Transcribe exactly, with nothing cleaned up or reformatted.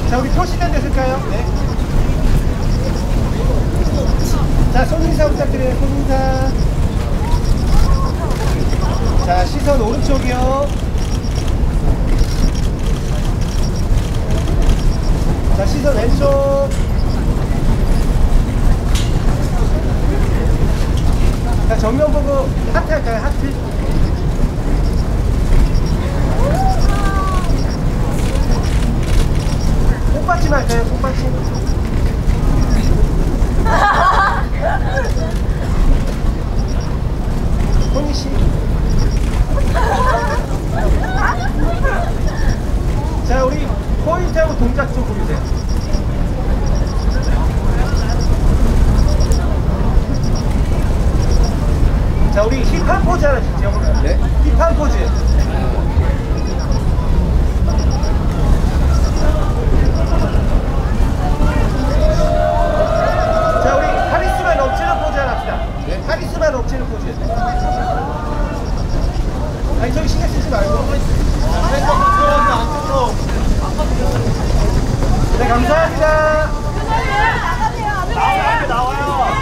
자, 우리 표시된 데 쓸까요? 네. 자, 손인사 부탁드려요. 손인사. 자, 시선 오른쪽이요. 자, 시선 왼쪽. 자, 정면 보고 하트 할까요? 하트. 꽃받침 할까요? 꽃받침. 호니씨. 자, 우리 포인트하고 동작 좀 보여주세요. 자, 우리 힙한 포즈 하나 짓죠. 네. 힙한 포즈. 자, 우리 카리스마 넘치는 포즈 하나 합시다. 네. 카리스마 넘치는 포즈. 아니, 저기 신경 쓰지 말고. 네, 감사합니다. 나와요. 나와요.